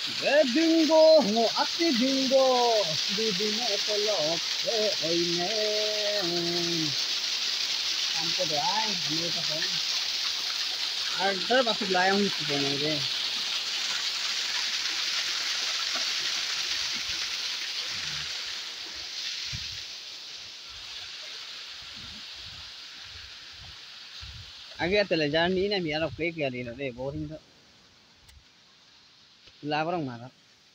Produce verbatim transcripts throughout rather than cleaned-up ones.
Dinggo, ati Dinggo, Didum Teloke, Oyiine. Sampai deh, ini apa? Ada masuk layang itu deh. Agak telah jalan ini nih, biar aku kayak gini deh, boring tuh. Laparang mana?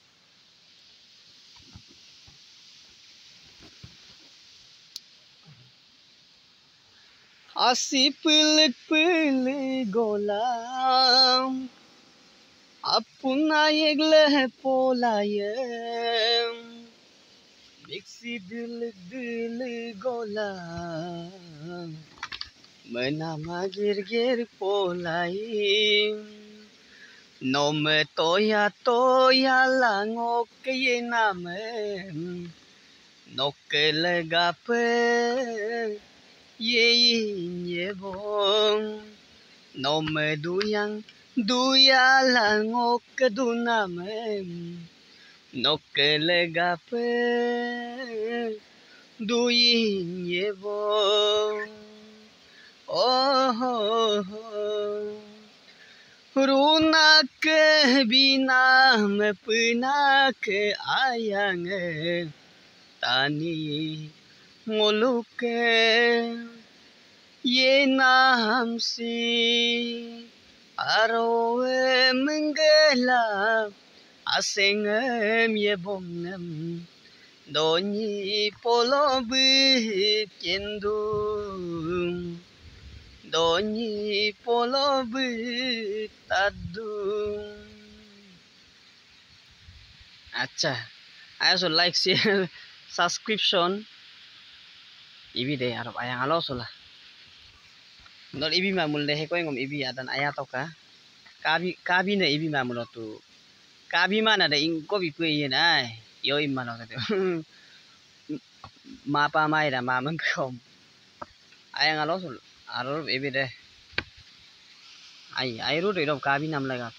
Asi pelik-pelik golam, apuna yegle polayem, biksi delik-delik golam, menama gir-gir polayem, nome toya toya langok ye namem, noke legape. Ye ye bong nom duyang duya langok dunamem nok legape duyin ye bong oh runa ke bina me puna ke ayang tani ngoluke ye nam si aroe menggela asengem ye bongem doni polo bikindu doni polo bitadu. Acha, I also like share subscription. Ibi deh Arab ayang alo sola. Nol ibi mamul deh ko ngom ibi adan ayat toka. Kabi kabi na ibi mamul tu. Kabi mana ada ingko bi kue yen ai. Yo imano kate. Mapa mai da mamang kom. Ayang alo sol. Arab ibi deh. Ai ai ru deh kabi nam lega.